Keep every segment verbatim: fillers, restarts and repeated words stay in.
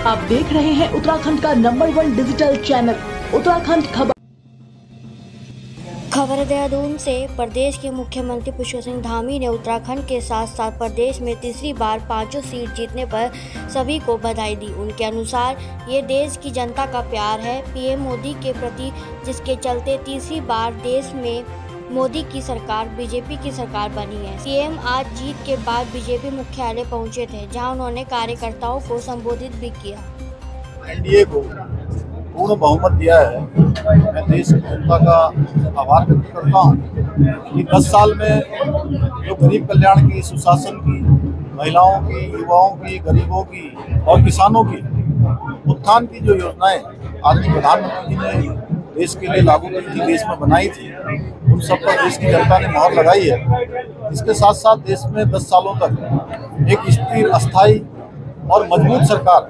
आप देख रहे हैं उत्तराखंड का number one digital channel Uttarakhand खबर। खबर देहरादून से। प्रदेश के मुख्यमंत्री पुष्कर सिंह धामी ने उत्तराखंड के साथ साथ प्रदेश में तीसरी बार पांचों सीट जीतने पर सभी को बधाई दी। उनके अनुसार ये देश की जनता का प्यार है पीएम मोदी के प्रति, जिसके चलते तीसरी बार देश में मोदी की सरकार बीजेपी की सरकार बनी है। सीएम आज जीत के बाद बीजेपी मुख्यालय पहुंचे थे, जहां उन्होंने कार्यकर्ताओं को संबोधित भी किया। एनडीए को पूर्ण बहुमत दिया है। मैं देश की जनता का आभार व्यक्त करता हूँ कि दस साल में जो गरीब कल्याण की, सुशासन की, महिलाओं की, युवाओं की, गरीबों की और किसानों की उत्थान की जो योजनाएं आदरणीय प्रधानमंत्री जी ने देश के लिए लागू की थी, देश में बनाई थी, उन सब पर देश की जनता ने मोहर लगाई है। इसके साथ साथ देश में दस सालों तक एक स्थिर, अस्थायी और मजबूत सरकार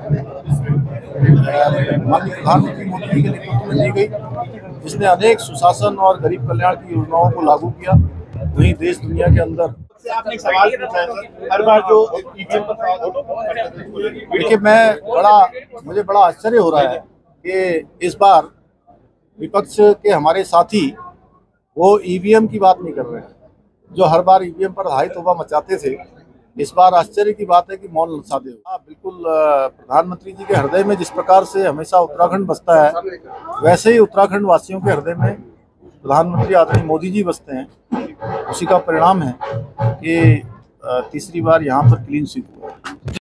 माननीय प्रधानमंत्री मोदी जी के नेतृत्व में दी गई, जिसने अनेक सुशासन और गरीब कल्याण की योजनाओं को लागू किया। वहीं देश दुनिया के अंदर आपने एक सवाल पूछा है सर, हर बार जो ईवीएम पर देखिए, मैं बड़ा मुझे बड़ा आश्चर्य हो रहा है कि इस बार विपक्ष के हमारे साथी वो ईवीएम की बात नहीं कर रहे हैं, जो हर बार ईवीएम पर हाई तौबा मचाते थे। इस बार आश्चर्य की बात है कि मौन साधे हो। हाँ, बिल्कुल, प्रधानमंत्री जी के हृदय में जिस प्रकार से हमेशा उत्तराखंड बसता है, वैसे ही उत्तराखंड वासियों के हृदय में प्रधानमंत्री आदरणीय मोदी जी बसते हैं। उसी का परिणाम है कि तीसरी बार यहाँ पर क्लीन स्वीप हुआ।